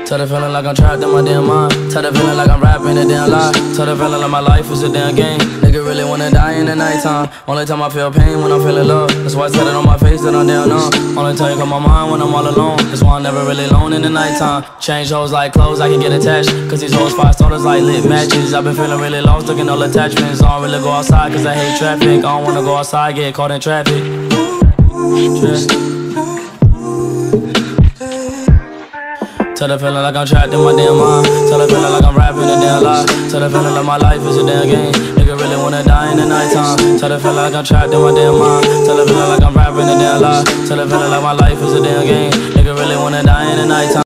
Tell the feeling like I'm trapped in my damn mind. Tell the feeling like I'm rapping a damn lie. Tell the feeling like my life is a damn game. Nigga really wanna die in the nighttime. Only time I feel pain when I'm feeling love. That's why I said it on my face that I'm down on. Only time you come my mind when I'm all alone. That's why I'm never really alone in the nighttime. Change hoes like clothes, I can get attached. Cause these hoes 5 starters like lit matches. I've been feeling really lost, looking all attachments. I don't really go outside cause I hate traffic. I don't wanna go outside, get caught in traffic. Tell the feeling like I'm trapped in my damn mind. Tell the feeling like I'm rapping a damn lie. Tell the feeling like my life is a damn game. Nigga really wanna die in the nighttime. Tell the feeling like I'm trapped in my damn mind. Tell the feeling like I'm rapping a damn lie. Tell the feeling like my life is a damn game. Nigga really wanna die in the nighttime.